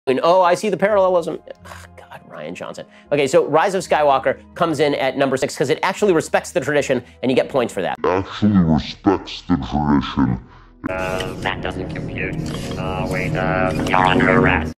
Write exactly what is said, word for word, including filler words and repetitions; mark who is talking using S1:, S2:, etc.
S1: Oh, I see the parallelism. Oh, God, Rian Johnson. Okay, so Rise of Skywalker comes in at number six because it actually respects the tradition, and you get points for that.
S2: Actually respects the tradition.
S3: Uh, that doesn't compute. Uh, wait, uh, you're under arrest.